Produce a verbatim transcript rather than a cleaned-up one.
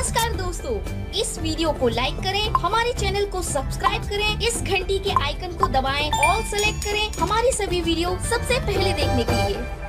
नमस्कार दोस्तों, इस वीडियो को लाइक करें, हमारे चैनल को सब्सक्राइब करें, इस घंटी के आइकन को दबाएं, ऑल सेलेक्ट करें हमारी सभी वीडियो सबसे पहले देखने के लिए।